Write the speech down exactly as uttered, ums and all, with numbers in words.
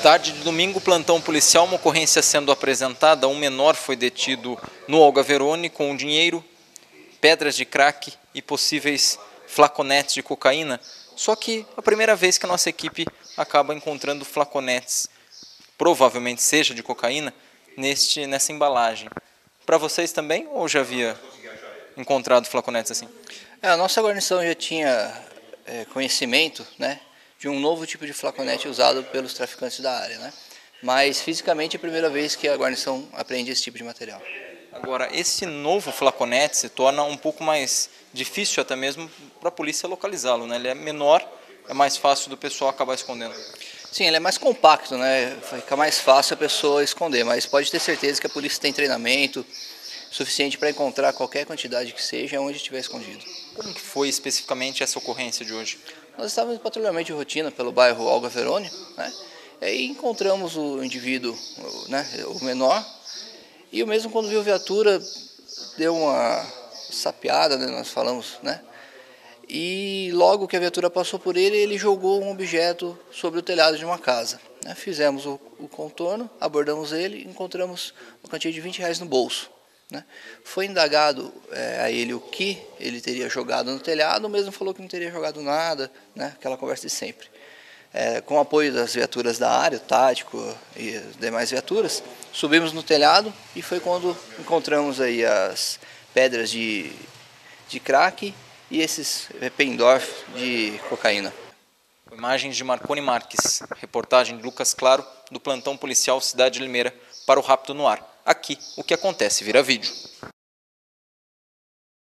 Tarde de domingo, plantão policial, uma ocorrência sendo apresentada. Um menor foi detido no Algaverone com dinheiro, pedras de crack e possíveis flaconetes de cocaína. Só que a primeira vez que a nossa equipe acaba encontrando flaconetes, provavelmente seja de cocaína, neste, nessa embalagem. Para vocês também ou já havia encontrado flaconetes assim? É, a nossa guarnição já tinha é, conhecimento, né, de um novo tipo de flaconete usado pelos traficantes da área, né? Mas fisicamente é a primeira vez que a guarnição apreende esse tipo de material. Agora, esse novo flaconete se torna um pouco mais difícil até mesmo para a polícia localizá-lo, né? Ele é menor, é mais fácil do pessoal acabar escondendo. Sim, ele é mais compacto, né? Fica mais fácil a pessoa esconder, mas pode ter certeza que a polícia tem treinamento suficiente para encontrar qualquer quantidade que seja onde estiver escondido. Como que foi especificamente essa ocorrência de hoje? Nós estávamos em patrulhamento de rotina pelo bairro Algaverone, né? E aí encontramos o indivíduo, né, o menor, e o mesmo quando viu a viatura deu uma sapeada, né, nós falamos, né? E logo que a viatura passou por ele, ele jogou um objeto sobre o telhado de uma casa. Né? Fizemos o, o contorno, abordamos ele e encontramos uma quantia de vinte reais no bolso. Né? Foi indagado é, a ele o que ele teria jogado no telhado, o mesmo falou que não teria jogado nada, né? Aquela conversa de sempre. É, com o apoio das viaturas da área, o tático e as demais viaturas, subimos no telhado e foi quando encontramos aí as pedras de, de crack e esses pendorf de cocaína. Imagens de Marconi Marques, reportagem de Lucas Claro, do plantão policial Cidade de Limeira, para o Rápido no Ar. Aqui, o que acontece vira vídeo.